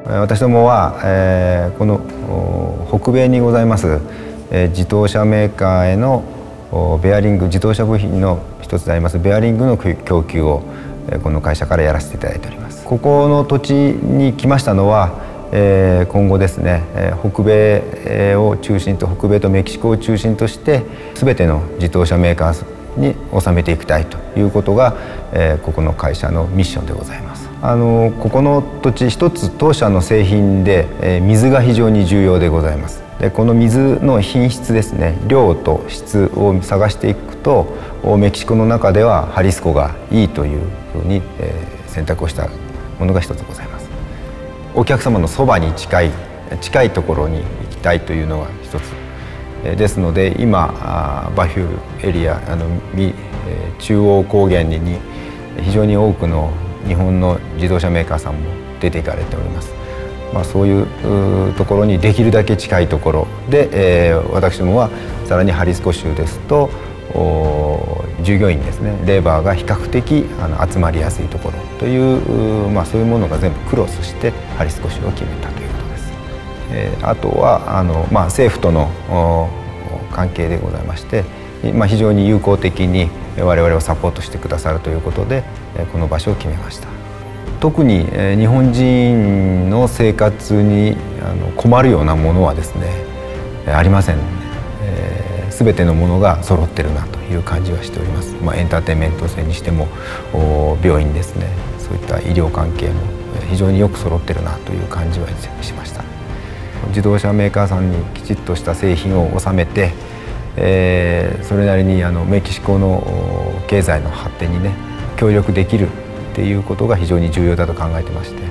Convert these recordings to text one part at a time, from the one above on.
私どもは、この北米にございます自動車メーカーへのベアリング、自動車部品の一つでありますベアリングの供給をこの会社からやらせていただいております。ここの土地に来ましたのは今後ですね、北米を中心と北米とメキシコを中心として全ての自動車メーカーに収めていきたいということがここの会社のミッションでございます。ここの土地一つ当社の製品で水が非常に重要でございます。でこの水の品質ですね、量と質を探していくとメキシコの中ではハリスコがいいというふうに選択をしたものが一つございます。お客様のそばに近いところに行きたいというのが一つですので、今バヒューエリア中央高原に非常に多くの日本の自動車メーカーさんも出て行かれております。そういうところにできるだけ近いところで、私どもはさらにハリスコ州ですと従業員ですね、レーバーが比較的集まりやすいところという、そういうものが全部クロスしてハリスコ州を決めたということです。あとは政府との関係でございまして、非常に友好的に我々をサポートしてくださるということでこの場所を決めました。特に日本人の生活に困るようなものはですねありません。全てのものが揃ってるなという感じはしております。エンターテインメント性にしても病院ですね、そういった医療関係も非常によく揃ってるなという感じはしました。自動車メーカーさんにきちっとした製品を納めて、それなりにメキシコの経済の発展にね協力できるっていうことが非常に重要だと考えてまして、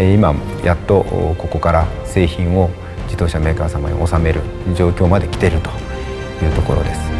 今やっとここから製品を自動車メーカー様に納める状況まで来ているというところです。